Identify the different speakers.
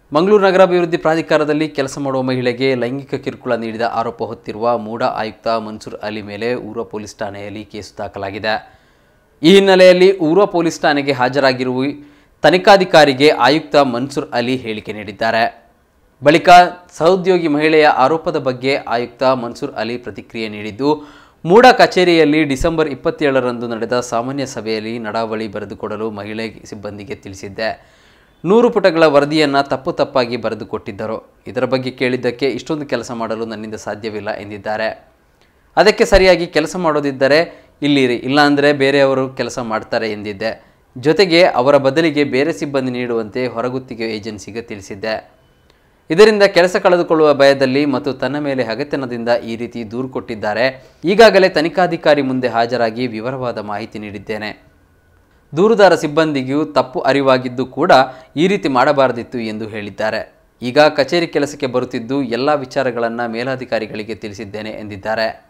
Speaker 1: ಮಂಗಳೂರು ನಗರಾಭಿವೃದ್ಧಿ ಪ್ರಾಧಿಕಾರದಲ್ಲಿ ಕೆಲಸ ಮಾಡುವ ಮಹಿಳೆಗೆ ಲೈಂಗಿಕ ಕಿರುಕುಳ ನೀಡಿದ ಆರೋಪ ಹೊತ್ತಿರುವ ಮೂಡಾ ಆಯುಕ್ತ ಮನ್ಸೂರ್ ಅಲಿ ಮೇಲೆ ಊರ್ವ ಪೊಲೀಸ್ ಠಾಣೆಯಲ್ಲಿ ಕೇಸು ದಾಖಲಾಗಿದೆ. ಈ ಹಿನ್ನೆಲೆಯಲ್ಲಿ ಊರ್ವ ಪೊಲೀಸ್ ಠಾಣೆಗೆ ಹಾಜರಾಗಿರುವ ತನಿಖಾಧಿಕಾರಿಗೆ ಆಯುಕ್ತ ಮನ್ಸೂರ್ ಅಲಿ ಹೇಳಿಕೆ ನೀಡಿದ್ದಾರೆ. ಬಳಿಕ ಸಹೋದ್ಯೋಗಿ ಮಹಿಳೆಯ ಆರೋಪದ ಬಗ್ಗೆ ಆಯುಕ್ತ ಮನ್ಸೂರ್ ಅಲಿ ಪ್ರತಿಕ್ರಿಯೆ ನೀಡಿದ್ದು, ಮೂಡಾ ಕಚೇರಿಯಲ್ಲಿ ಡಿಸೆಂಬರ್ 27ರಂದು ನಡೆದ ಸಾಮಾನ್ಯ ಸಭೆಯಲ್ಲಿ ನಡಾವಳಿ ಬರೆದುಕೊಡಲು ಮಹಿಳೆ ಸಿಬ್ಬಂದಿಗೆ ತಿಳಿಸಿದ್ದೆ. 100 ಪುಟಗಳ ವರದಿಯನ್ನು ತಪ್ಪಾಗಿ ಬರೆದುಕೊಟ್ಟಿದ್ದರು. ಇದರ ಬಗ್ಗೆ ಕೇಳಿದ್ದಕ್ಕೆ ಇಷ್ಟೊಂದು ಕೆಲಸ ಮಾಡಲು ನನ್ನಿಂದ ಸಾಧ್ಯವಿಲ್ಲ ಎಂದಿದ್ದಾರೆ. ಅದಕ್ಕೆ ಸರಿಯಾಗಿ ಕೆಲಸ ಮಾಡೋದಿದ್ದರೆ ಇಲ್ಲಿರಿ, ಇಲ್ಲಾಂದರೆ ಬೇರೆಯವರು ಕೆಲಸ ಮಾಡ್ತಾರೆ ಎಂದಿದ್ದೆ. ಜೊತೆಗೆ ಅವರ ಬದಲಿಗೆ ಬೇರೆ ಸಿಬ್ಬಂದಿ ನೀಡುವಂತೆ ಹೊರಗುತ್ತಿಗೆ ಏಜೆನ್ಸಿಗೆ ತಿಳಿಸಿದ್ದೆ. ಇದರಿಂದ ಕೆಲಸ ಕಳೆದುಕೊಳ್ಳುವ ಭಯದಲ್ಲಿ ಮತ್ತು ತನ್ನ ಮೇಲೆ ಹಗೆತನದಿಂದ ಈ ರೀತಿ ದೂರು ಕೊಟ್ಟಿದ್ದಾರೆ. ಈಗಾಗಲೇ ತನಿಖಾಧಿಕಾರಿ ಮುಂದೆ ಹಾಜರಾಗಿ ವಿವರವಾದ ಮಾಹಿತಿ ನೀಡಿದ್ದೇನೆ. ದೂರುದಾರ ಸಿಬ್ಬಂದಿಗೂ ತಪ್ಪು ಅರಿವಾಗಿದ್ದು ಕೂಡ ಈ ರೀತಿ ಮಾಡಬಾರದಿತ್ತು ಎಂದು ಹೇಳಿದ್ದಾರೆ. ಈಗ ಕಚೇರಿ ಕೆಲಸಕ್ಕೆ ಬರುತ್ತಿದ್ದು ಎಲ್ಲ ವಿಚಾರಗಳನ್ನು ಮೇಲಾಧಿಕಾರಿಗಳಿಗೆ ತಿಳಿಸಿದ್ದೇನೆ ಎಂದಿದ್ದಾರೆ.